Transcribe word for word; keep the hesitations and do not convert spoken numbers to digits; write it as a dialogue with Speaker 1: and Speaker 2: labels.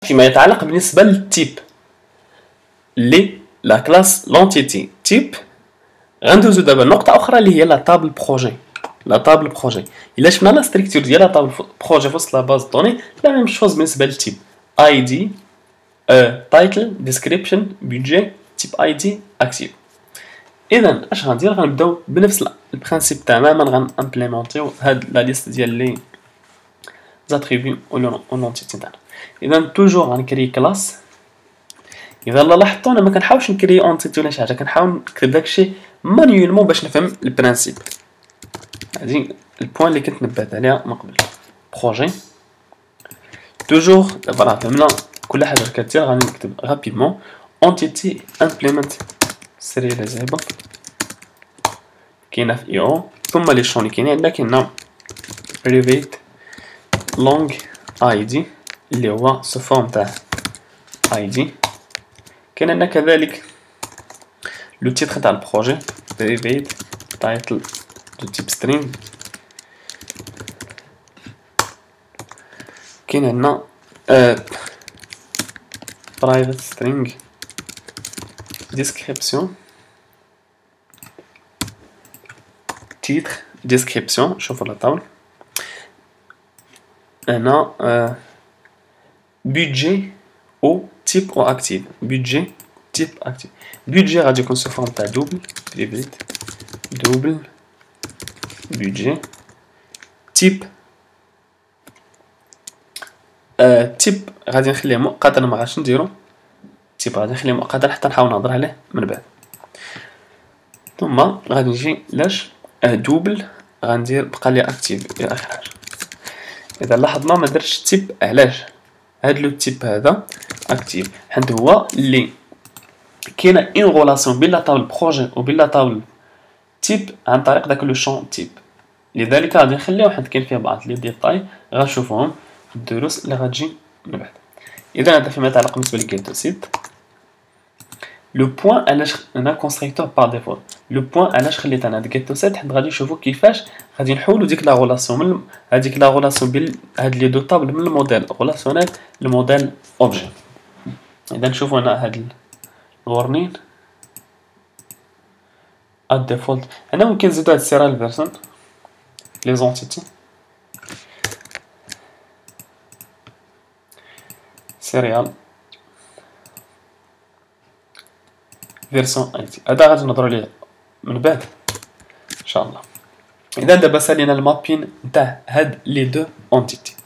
Speaker 1: فيما يتعلق بالنسبه للتيب لي لا كلاس لونتيتي تيب. غندوزو دابا نقطه اخرى اللي هي لا طابل بروجي. لا طابل بروجي الا شفنا لا ستركتور ديال لا طابل بروجي في وسط لا باز دوني لا ميم شوز بالنسبه للتيب اي دي تايتل ديسكريبشن بودجي تيب اي دي اكتيف. اذا اش غندير غنبداو بنفس البرانسيب تماما غنامبليمونطيو هاد لا ليست ديال لي زاتريبيو او لونتيتي تاعنا. اذا توجور غنكري كلاس. اذا لاحظتوا انا ما كنحاولش نكري اونتيتي ولا شي حاجه كنحاول نكتب داكشي مانيولمون باش نفهم البرانسيب. هادي البوين اللي كنت نبهت عليها من قبل. بروجي توجور دابا راه فهمنا كل حاجه كدير غادي نكتب رابيدمون اونتيتي امبليمنت سيرياليزيبل كاينه في اي او. ثم لي شون اللي كاينين عندنا كاينه ريفيت لونغ اي دي اللي هو سو فورم تاع اي دي. كاين عندنا كذلك لو تيتر تاع البروجي ريفيت تايتل دو تيب سترينغ. كاين عندنا برايفت سترينغ ديسكريبسيون تيتر ديسكريبسيون. شوفوا لا طاول هنا بودجي او تيب او اكتيف. بودجي تيب اكتيف. بودجي غادي يكون سو فورم تاع دوبل بريفيت دوبل بودجي. تيب آه تيب غادي نخليه مؤقتا ما غاديش نديرو. تيب غادي نخليه مؤقتا حتى نحاول نهضر عليه من بعد. ثم غادي نجي لاش آه دوبل غندير بقى لي اكتيف الى اخر حاجه. اذا لاحظنا ما درتش تيب علاش هاد لو تيب هذا اكتيف حيت هو اللي كاينه اون غولاسيون بين لا طابل بروجي وبين لا طابل تيب عن طريق داك لو شون تيب. لذلك غادي نخليو حيت كاين فيه بعض لي ديتاي غنشوفوهم في الدروس اللي غتجي من بعد. اذا هذا فيما يتعلق بالنسبه للجيتو سيت. لو بوين علاش انا كونستركتور بار ديفولت. لو بوين علاش خليت انا هاد جيتو سيت حيت غادي نشوفو كيفاش غادي نحولو ديك لا غولاسيون من هذيك لا غولاسيون بين هاد لي دو طابل من الموديل غولاسيونيل للموديل اوبجي. اذا نشوفو هنا هاد الورنين اد ديفولت. هنا ممكن نزيدو هاد السيرال فيرسون لي زونتيتي سيريال فيرسون اي تي. هذا غادي نهضروا عليه من بعد ان شاء الله. اذا دابا سالينا المابين نتاع هاد لي دو اونتيتي.